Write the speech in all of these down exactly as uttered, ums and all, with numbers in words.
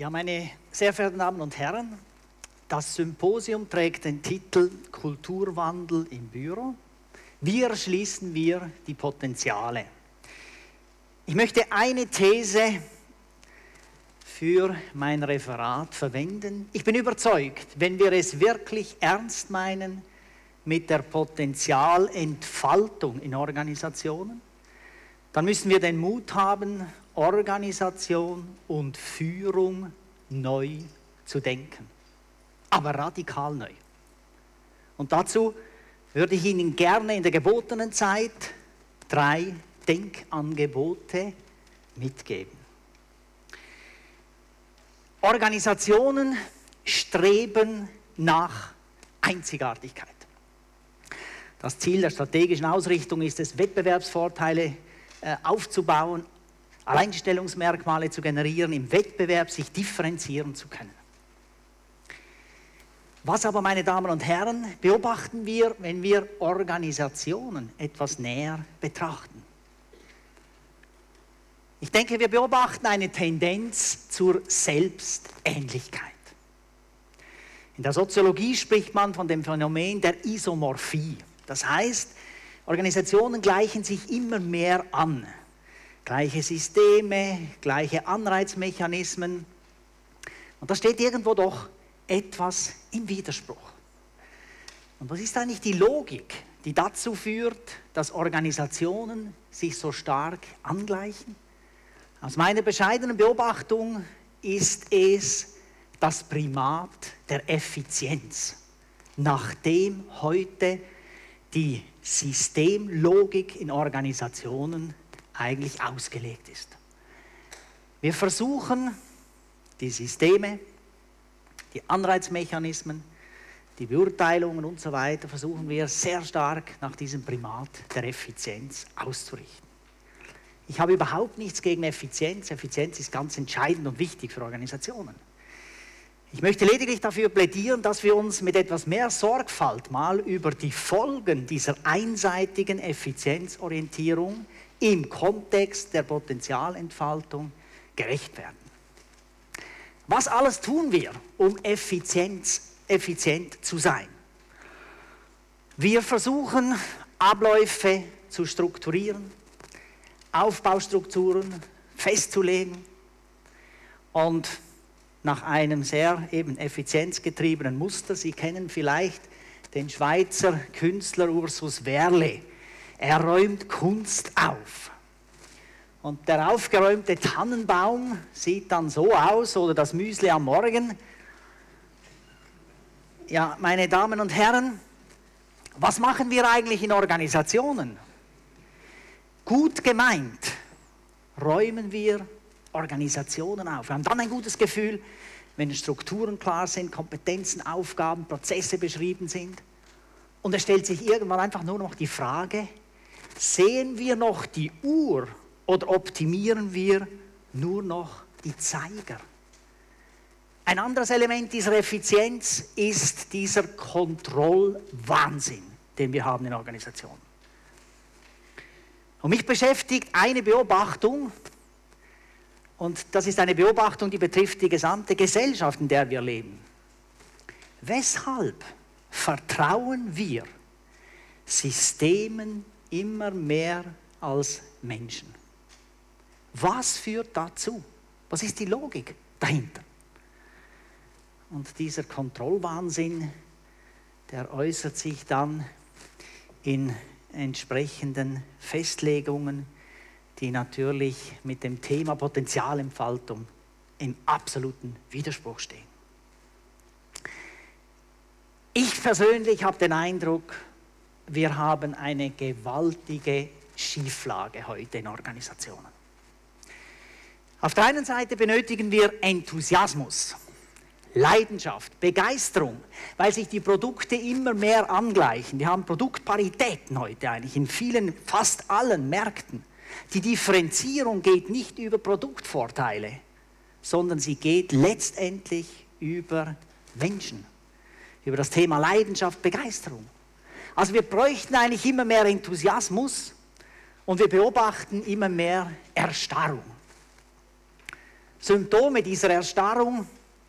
Ja, meine sehr verehrten Damen und Herren, das Symposium trägt den Titel Kulturwandel im Büro. Wie erschließen wir die Potenziale? Ich möchte eine These für mein Referat verwenden. Ich bin überzeugt, wenn wir es wirklich ernst meinen mit der Potenzialentfaltung in Organisationen, dann müssen wir den Mut haben, Organisation und Führung neu zu denken. Aber radikal neu. Und dazu würde ich Ihnen gerne in der gebotenen Zeit drei Denkangebote mitgeben. Organisationen streben nach Einzigartigkeit. Das Ziel der strategischen Ausrichtung ist es, Wettbewerbsvorteile äh, aufzubauen, Alleinstellungsmerkmale zu generieren, im Wettbewerb sich differenzieren zu können. Was aber, meine Damen und Herren, beobachten wir, wenn wir Organisationen etwas näher betrachten? Ich denke, wir beobachten eine Tendenz zur Selbstähnlichkeit. In der Soziologie spricht man von dem Phänomen der Isomorphie. Das heißt, Organisationen gleichen sich immer mehr an. Gleiche Systeme, gleiche Anreizmechanismen. Und da steht irgendwo doch etwas im Widerspruch. Und was ist eigentlich die Logik, die dazu führt, dass Organisationen sich so stark angleichen? Aus meiner bescheidenen Beobachtung ist es das Primat der Effizienz, nachdem heute die Systemlogik in Organisationen eigentlich ausgelegt ist. Wir versuchen, die Systeme, die Anreizmechanismen, die Beurteilungen und so weiter, versuchen wir sehr stark nach diesem Primat der Effizienz auszurichten. Ich habe überhaupt nichts gegen Effizienz. Effizienz ist ganz entscheidend und wichtig für Organisationen. Ich möchte lediglich dafür plädieren, dass wir uns mit etwas mehr Sorgfalt mal über die Folgen dieser einseitigen Effizienzorientierung im Kontext der Potenzialentfaltung gerecht werden. Was alles tun wir, um Effizienz, effizient zu sein? Wir versuchen, Abläufe zu strukturieren, Aufbaustrukturen festzulegen und nach einem sehr eben effizienzgetriebenen Muster. Sie kennen vielleicht den Schweizer Künstler Ursus Werle. Er räumt Kunst auf. Und der aufgeräumte Tannenbaum sieht dann so aus, oder das Müsli am Morgen. Ja, meine Damen und Herren, was machen wir eigentlich in Organisationen? Gut gemeint räumen wir Organisationen auf. Wir haben dann ein gutes Gefühl, wenn Strukturen klar sind, Kompetenzen, Aufgaben, Prozesse beschrieben sind. Und es stellt sich irgendwann einfach nur noch die Frage, sehen wir noch die Uhr oder optimieren wir nur noch die Zeiger? Ein anderes Element dieser Effizienz ist dieser Kontrollwahnsinn, den wir haben in Organisationen. Und mich beschäftigt eine Beobachtung, und das ist eine Beobachtung, die betrifft die gesamte Gesellschaft, in der wir leben. Weshalb vertrauen wir Systemen immer mehr als Menschen? Was führt dazu? Was ist die Logik dahinter? Und dieser Kontrollwahnsinn, der äußert sich dann in entsprechenden Festlegungen, die natürlich mit dem Thema Potenzialentfaltung im absoluten Widerspruch stehen. Ich persönlich habe den Eindruck, wir haben eine gewaltige Schieflage heute in Organisationen. Auf der einen Seite benötigen wir Enthusiasmus, Leidenschaft, Begeisterung, weil sich die Produkte immer mehr angleichen. Wir haben Produktparitäten heute eigentlich in vielen, fast allen Märkten. Die Differenzierung geht nicht über Produktvorteile, sondern sie geht letztendlich über Menschen, über das Thema Leidenschaft, Begeisterung. Also wir bräuchten eigentlich immer mehr Enthusiasmus und wir beobachten immer mehr Erstarrung. Symptome dieser Erstarrung: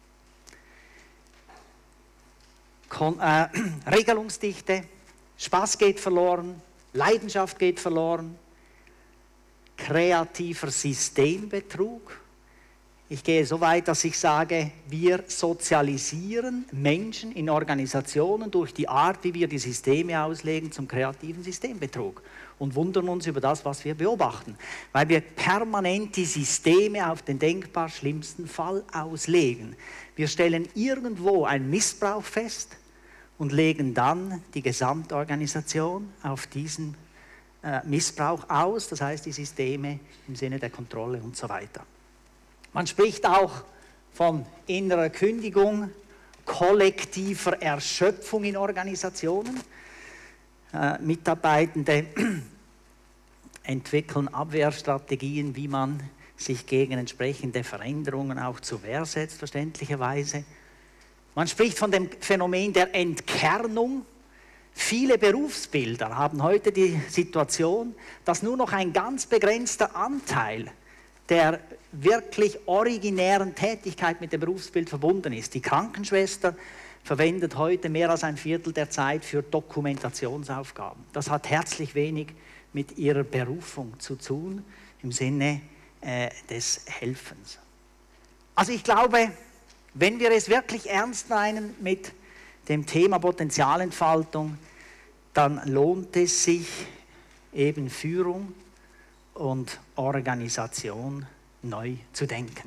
Kon äh, Regelungsdichte, Spaß geht verloren, Leidenschaft geht verloren, kreativer Systembetrug. Ich gehe so weit, dass ich sage, wir sozialisieren Menschen in Organisationen durch die Art, wie wir die Systeme auslegen, zum kreativen Systembetrug und wundern uns über das, was wir beobachten, weil wir permanent die Systeme auf den denkbar schlimmsten Fall auslegen. Wir stellen irgendwo einen Missbrauch fest und legen dann die Gesamtorganisation auf diesen äh, Missbrauch aus, das heißt die Systeme im Sinne der Kontrolle und so weiter. Man spricht auch von innerer Kündigung, kollektiver Erschöpfung in Organisationen. Äh, Mitarbeitende entwickeln Abwehrstrategien, wie man sich gegen entsprechende Veränderungen auch zur Wehr setzt, verständlicherweise. Man spricht von dem Phänomen der Entkernung. Viele Berufsbilder haben heute die Situation, dass nur noch ein ganz begrenzter Anteil der wirklich originären Tätigkeit mit dem Berufsbild verbunden ist. Die Krankenschwester verwendet heute mehr als ein Viertel der Zeit für Dokumentationsaufgaben. Das hat herzlich wenig mit ihrer Berufung zu tun, im Sinne äh, des Helfens. Also ich glaube, wenn wir es wirklich ernst meinen mit dem Thema Potenzialentfaltung, dann lohnt es sich, eben Führung und Organisation neu zu denken.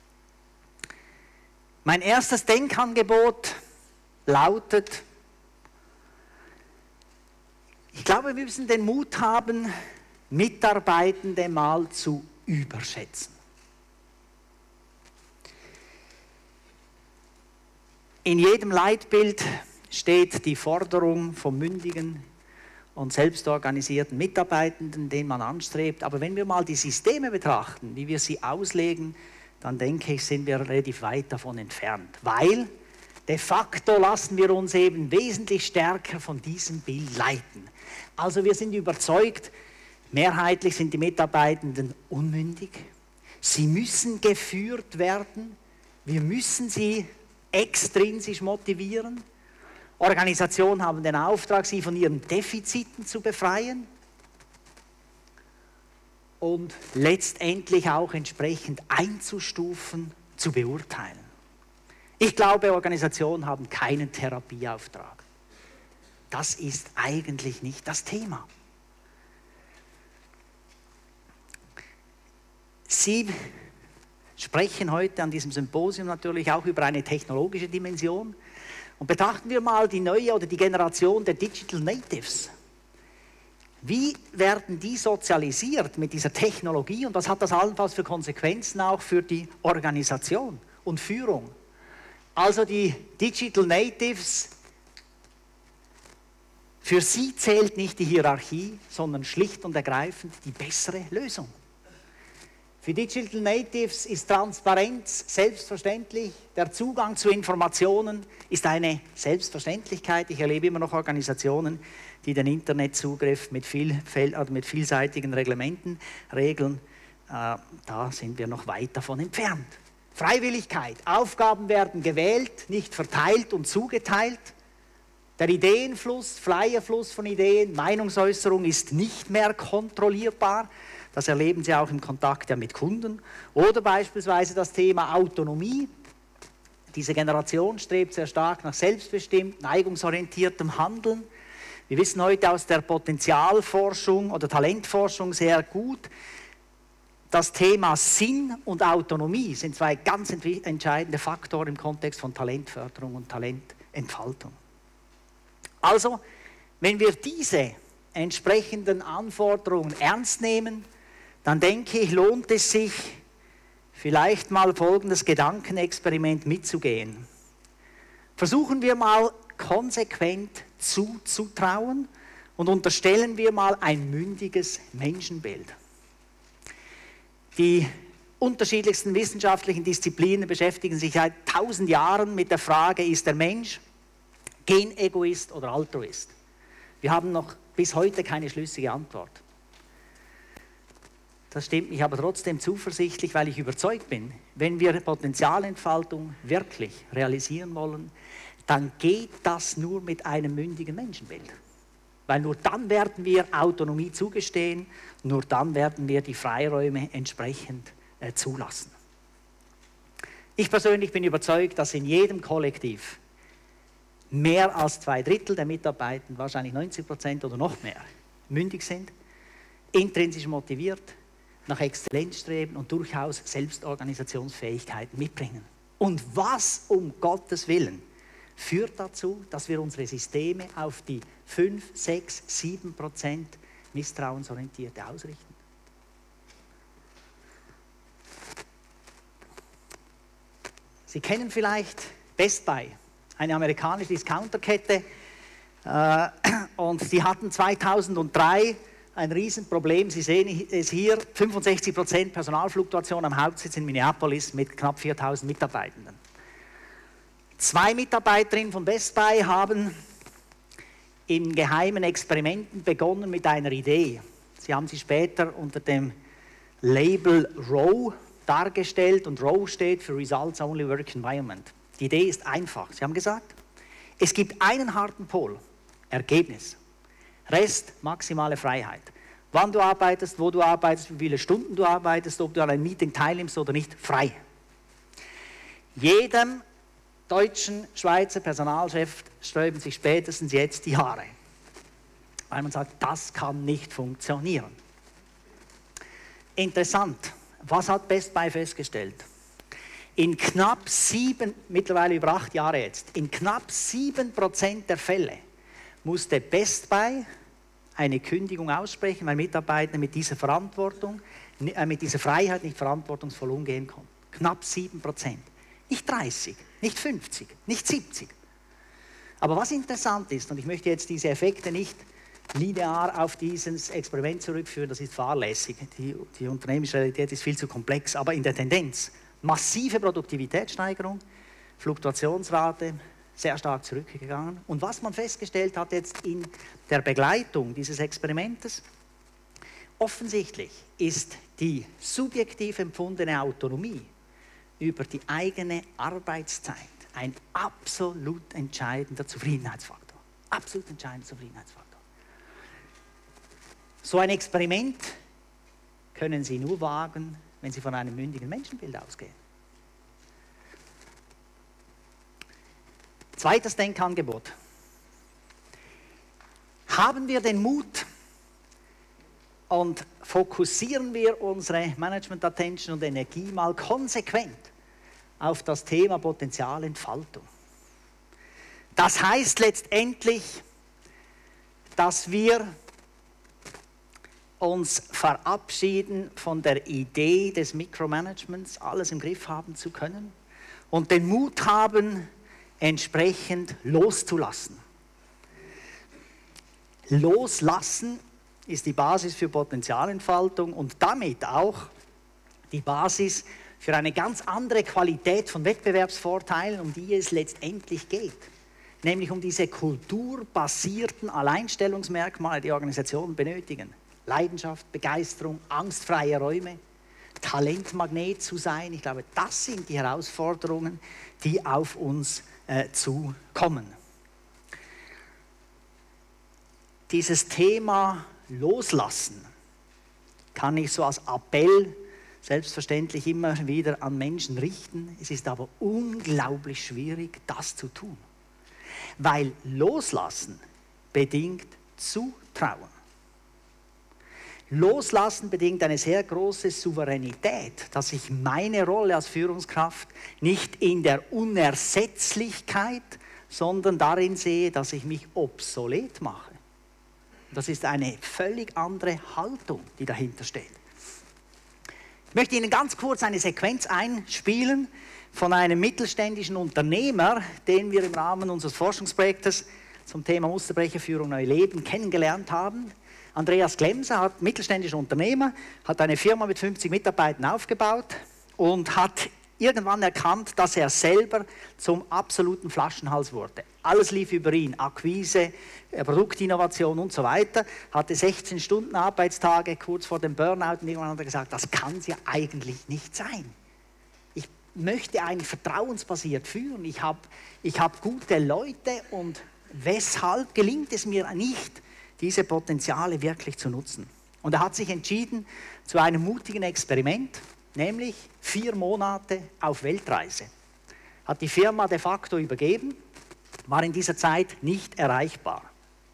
Mein erstes Denkangebot lautet: Ich glaube, wir müssen den Mut haben, Mitarbeitende mal zu überschätzen. In jedem Leitbild steht die Forderung vom mündigen und selbstorganisierten Mitarbeitenden, den man anstrebt. Aber wenn wir mal die Systeme betrachten, wie wir sie auslegen, dann denke ich, sind wir relativ weit davon entfernt. Weil de facto lassen wir uns eben wesentlich stärker von diesem Bild leiten. Also wir sind überzeugt, mehrheitlich sind die Mitarbeitenden unmündig. Sie müssen geführt werden. Wir müssen sie extrinsisch motivieren. Organisationen haben den Auftrag, sie von ihren Defiziten zu befreien und letztendlich auch entsprechend einzustufen, zu beurteilen. Ich glaube, Organisationen haben keinen Therapieauftrag. Das ist eigentlich nicht das Thema. Sie sprechen heute an diesem Symposium natürlich auch über eine technologische Dimension. Und betrachten wir mal die neue oder die Generation der Digital Natives. Wie werden die sozialisiert mit dieser Technologie und was hat das allenfalls für Konsequenzen auch für die Organisation und Führung? Also die Digital Natives, für sie zählt nicht die Hierarchie, sondern schlicht und ergreifend die bessere Lösung. Für Digital Natives ist Transparenz selbstverständlich, der Zugang zu Informationen ist eine Selbstverständlichkeit. Ich erlebe immer noch Organisationen, die den Internetzugriff mit, viel, also mit vielseitigen Reglementen regeln. Äh, da sind wir noch weit davon entfernt. Freiwilligkeit, Aufgaben werden gewählt, nicht verteilt und zugeteilt. Der Ideenfluss, Flyerfluss von Ideen, Meinungsäußerung ist nicht mehr kontrollierbar. Das erleben Sie auch im Kontakt ja mit Kunden. Oder beispielsweise das Thema Autonomie. Diese Generation strebt sehr stark nach selbstbestimmt, neigungsorientiertem Handeln. Wir wissen heute aus der Potenzialforschung oder Talentforschung sehr gut, das Thema Sinn und Autonomie sind zwei ganz entscheidende Faktoren im Kontext von Talentförderung und Talententfaltung. Also, wenn wir diese entsprechenden Anforderungen ernst nehmen, dann denke ich, lohnt es sich, vielleicht mal folgendes Gedankenexperiment mitzugehen. Versuchen wir mal konsequent zuzutrauen und unterstellen wir mal ein mündiges Menschenbild. Die unterschiedlichsten wissenschaftlichen Disziplinen beschäftigen sich seit tausend Jahren mit der Frage, ist der Mensch Genegoist oder Altruist? Wir haben noch bis heute keine schlüssige Antwort. Das stimmt mich aber trotzdem zuversichtlich, weil ich überzeugt bin, wenn wir Potenzialentfaltung wirklich realisieren wollen, dann geht das nur mit einem mündigen Menschenbild. Weil nur dann werden wir Autonomie zugestehen, nur dann werden wir die Freiräume entsprechend äh, zulassen. Ich persönlich bin überzeugt, dass in jedem Kollektiv mehr als zwei Drittel der Mitarbeitenden, wahrscheinlich neunzig Prozent oder noch mehr, mündig sind, intrinsisch motiviert, nach Exzellenz streben und durchaus Selbstorganisationsfähigkeiten mitbringen. Und was um Gottes Willen führt dazu, dass wir unsere Systeme auf die fünf, sechs, sieben Prozent Misstrauensorientierte ausrichten? Sie kennen vielleicht Best Buy, eine amerikanische Discounterkette, äh, und die hatten zweitausenddrei ein Riesenproblem. Sie sehen es hier, fünfundsechzig Prozent Personalfluktuation am Hauptsitz in Minneapolis mit knapp viertausend Mitarbeitenden. Zwei Mitarbeiterinnen von Best Buy haben in geheimen Experimenten begonnen mit einer Idee. Sie haben sie später unter dem Label ROW dargestellt und ROW steht für Results Only Work Environment. Die Idee ist einfach. Sie haben gesagt, es gibt einen harten Pol, Ergebnis. Rest maximale Freiheit. Wann du arbeitest, wo du arbeitest, wie viele Stunden du arbeitest, ob du an einem Meeting teilnimmst oder nicht, frei. Jedem deutschen, Schweizer Personalchef sträuben sich spätestens jetzt die Haare. Weil man sagt, das kann nicht funktionieren. Interessant, was hat Best Buy festgestellt? In knapp sieben, mittlerweile über acht Jahre jetzt, in knapp sieben Prozent der Fälle musste Best Buy eine Kündigung aussprechen, weil Mitarbeiter mit dieser Verantwortung, äh, mit dieser Freiheit nicht verantwortungsvoll umgehen konnten. Knapp sieben Prozent. Nicht dreißig, nicht fünfzig, nicht siebzig. Aber was interessant ist, und ich möchte jetzt diese Effekte nicht linear auf dieses Experiment zurückführen, das ist fahrlässig. Die, die unternehmerische Realität ist viel zu komplex, aber in der Tendenz massive Produktivitätssteigerung, Fluktuationsrate, sehr stark zurückgegangen. Und was man festgestellt hat jetzt in der Begleitung dieses Experimentes, offensichtlich ist die subjektiv empfundene Autonomie über die eigene Arbeitszeit ein absolut entscheidender Zufriedenheitsfaktor. Absolut entscheidender Zufriedenheitsfaktor. So ein Experiment können Sie nur wagen, wenn Sie von einem mündigen Menschenbild ausgehen. Zweites Denkangebot. Haben wir den Mut und fokussieren wir unsere Management-Attention und Energie mal konsequent auf das Thema Potenzialentfaltung. Das heißt letztendlich, dass wir uns verabschieden von der Idee des Mikromanagements, alles im Griff haben zu können, und den Mut haben, entsprechend loszulassen. Loslassen ist die Basis für Potenzialentfaltung und damit auch die Basis für eine ganz andere Qualität von Wettbewerbsvorteilen, um die es letztendlich geht. Nämlich um diese kulturbasierten Alleinstellungsmerkmale, die Organisationen benötigen. Leidenschaft, Begeisterung, angstfreie Räume, Talentmagnet zu sein. Ich glaube, das sind die Herausforderungen, die auf uns äh, zukommen. Dieses Thema Loslassen kann ich so als Appell selbstverständlich immer wieder an Menschen richten. Es ist aber unglaublich schwierig, das zu tun. Weil Loslassen bedingt Zutrauen. Loslassen bedingt eine sehr große Souveränität, dass ich meine Rolle als Führungskraft nicht in der Unersetzlichkeit, sondern darin sehe, dass ich mich obsolet mache. Das ist eine völlig andere Haltung, die dahinter steht. Ich möchte Ihnen ganz kurz eine Sequenz einspielen von einem mittelständischen Unternehmer, den wir im Rahmen unseres Forschungsprojektes zum Thema Musterbrecherführung Neu Leben kennengelernt haben. Andreas Glemser hat mittelständischer Unternehmer, hat eine Firma mit fünfzig Mitarbeitern aufgebaut und hat irgendwann erkannt, dass er selber zum absoluten Flaschenhals wurde. Alles lief über ihn, Akquise, Produktinnovation und so weiter, hatte sechzehn Stunden Arbeitstage kurz vor dem Burnout und irgendwann hat er gesagt, das kann es ja eigentlich nicht sein. Ich möchte eigentlich vertrauensbasiert führen, ich habe ich hab gute Leute und weshalb gelingt es mir nicht, diese Potenziale wirklich zu nutzen? Und er hat sich entschieden zu einem mutigen Experiment, nämlich vier Monate auf Weltreise. Hat die Firma de facto übergeben, war in dieser Zeit nicht erreichbar.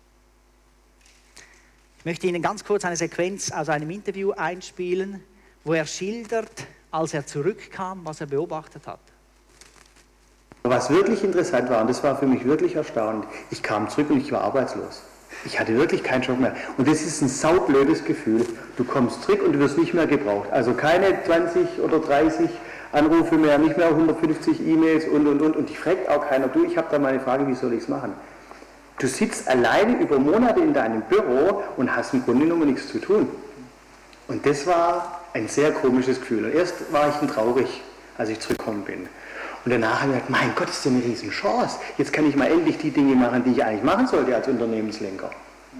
Ich möchte Ihnen ganz kurz eine Sequenz aus einem Interview einspielen, wo er schildert, als er zurückkam, was er beobachtet hat. Was wirklich interessant war, und das war für mich wirklich erstaunlich, ich kam zurück und ich war arbeitslos. Ich hatte wirklich keinen Job mehr. Und das ist ein saublödes Gefühl. Du kommst zurück und du wirst nicht mehr gebraucht. Also keine zwanzig oder dreißig Anrufe mehr, nicht mehr hundertfünfzig E-Mails und, und, und. Und dich fragt auch keiner, du, ich habe da mal eine Frage, wie soll ich es machen? Du sitzt alleine über Monate in deinem Büro und hast im Grunde genommen nichts zu tun. Und das war ein sehr komisches Gefühl. Und erst war ich dann traurig, als ich zurückgekommen bin. Und danach habe ich gedacht, mein Gott, das ist ja eine Riesenchance. Jetzt kann ich mal endlich die Dinge machen, die ich eigentlich machen sollte als Unternehmenslenker.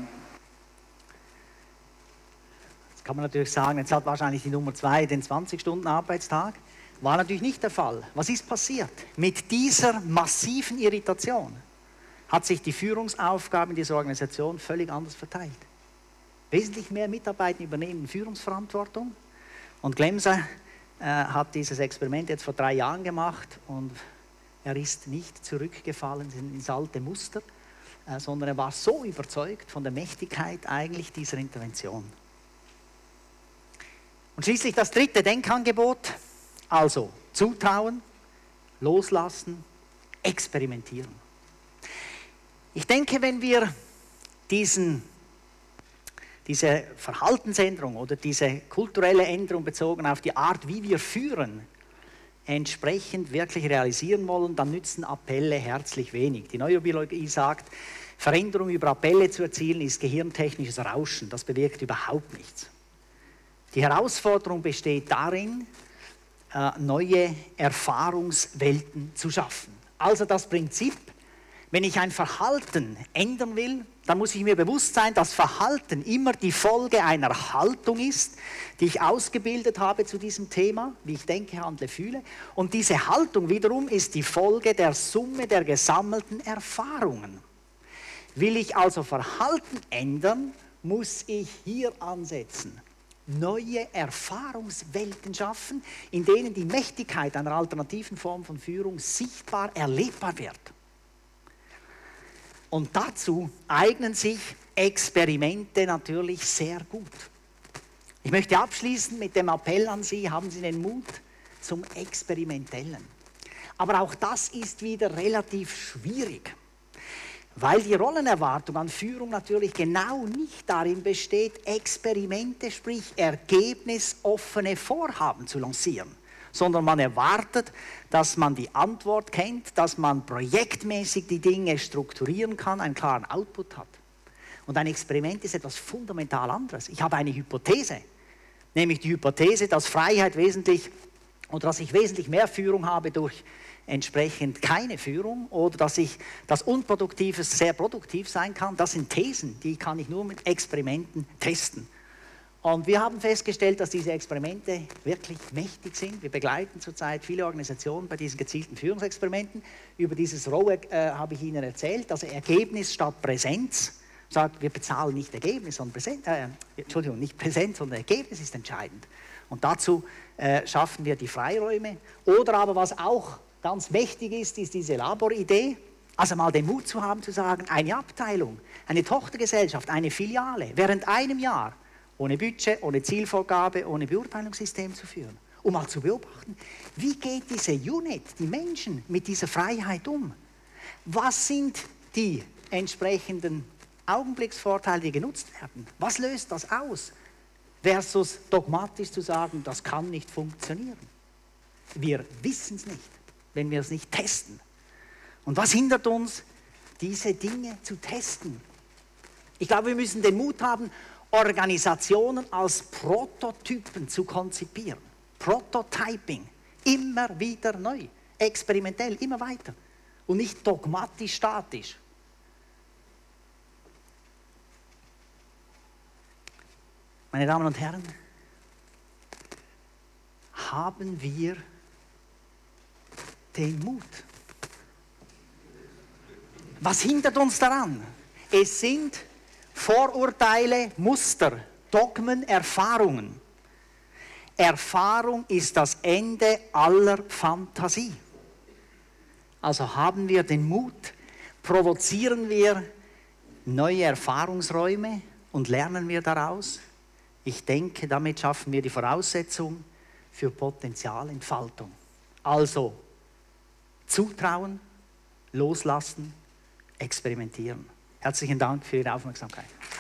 Jetzt kann man natürlich sagen, jetzt hat wahrscheinlich die Nummer zwei den zwanzig Stunden Arbeitstag. War natürlich nicht der Fall. Was ist passiert? Mit dieser massiven Irritation hat sich die Führungsaufgabe in dieser Organisation völlig anders verteilt. Wesentlich mehr Mitarbeiter übernehmen Führungsverantwortung. Und Glemser äh, hat dieses Experiment jetzt vor drei Jahren gemacht und er ist nicht zurückgefallen ins alte Muster, äh, sondern er war so überzeugt von der Mächtigkeit eigentlich dieser Intervention. Und schließlich das dritte Denkangebot, also zutrauen, loslassen, experimentieren. Ich denke, wenn wir diesen diese Verhaltensänderung oder diese kulturelle Änderung bezogen auf die Art, wie wir führen, entsprechend wirklich realisieren wollen, dann nützen Appelle herzlich wenig. Die Neurobiologie sagt, Veränderung über Appelle zu erzielen, ist gehirntechnisches Rauschen. Das bewirkt überhaupt nichts. Die Herausforderung besteht darin, neue Erfahrungswelten zu schaffen. Also das Prinzip, wenn ich ein Verhalten ändern will, dann muss ich mir bewusst sein, dass Verhalten immer die Folge einer Haltung ist, die ich ausgebildet habe zu diesem Thema, wie ich denke, handle, fühle. Und diese Haltung wiederum ist die Folge der Summe der gesammelten Erfahrungen. Will ich also Verhalten ändern, muss ich hier ansetzen. Neue Erfahrungswelten schaffen, in denen die Mächtigkeit einer alternativen Form von Führung sichtbar erlebbar wird. Und dazu eignen sich Experimente natürlich sehr gut. Ich möchte abschließen mit dem Appell an Sie, haben Sie den Mut zum Experimentellen. Aber auch das ist wieder relativ schwierig, weil die Rollenerwartung an Führung natürlich genau nicht darin besteht, Experimente, sprich ergebnisoffene Vorhaben zu lancieren, sondern man erwartet, dass man die Antwort kennt, dass man projektmäßig die Dinge strukturieren kann, einen klaren Output hat. Und ein Experiment ist etwas fundamental anderes. Ich habe eine Hypothese, nämlich die Hypothese, dass Freiheit wesentlich oder dass ich wesentlich mehr Führung habe durch entsprechend keine Führung oder dass ich das Unproduktives sehr produktiv sein kann. Das sind Thesen, die kann ich nur mit Experimenten testen. Und wir haben festgestellt, dass diese Experimente wirklich mächtig sind. Wir begleiten zurzeit viele Organisationen bei diesen gezielten Führungsexperimenten. Über dieses R O E äh, habe ich Ihnen erzählt, also Ergebnis statt Präsenz. Sagt, wir bezahlen nicht Ergebnis, sondern Präsenz, äh, Entschuldigung, nicht Präsenz, sondern Ergebnis ist entscheidend. Und dazu äh, schaffen wir die Freiräume. Oder aber was auch ganz mächtig ist, ist diese Laboridee. Also mal den Mut zu haben, zu sagen, eine Abteilung, eine Tochtergesellschaft, eine Filiale, während einem Jahr ohne Budget, ohne Zielvorgabe, ohne Beurteilungssystem zu führen. Um mal zu beobachten, wie geht diese Unit, die Menschen, mit dieser Freiheit um? Was sind die entsprechenden Augenblicksvorteile, die genutzt werden? Was löst das aus? Versus dogmatisch zu sagen, das kann nicht funktionieren. Wir wissen es nicht, wenn wir es nicht testen. Und was hindert uns, diese Dinge zu testen? Ich glaube, wir müssen den Mut haben, Organisationen als Prototypen zu konzipieren. Prototyping Immer wieder neu, experimentell, immer weiter. Und nicht dogmatisch, statisch. Meine Damen und Herren, haben wir den Mut? Was hindert uns daran? Es sind Vorurteile, Muster, Dogmen, Erfahrungen. Erfahrung ist das Ende aller Fantasie. Also haben wir den Mut, provozieren wir neue Erfahrungsräume und lernen wir daraus. Ich denke, damit schaffen wir die Voraussetzung für Potenzialentfaltung. Also zutrauen, loslassen, experimentieren. Herzlichen Dank für Ihre Aufmerksamkeit.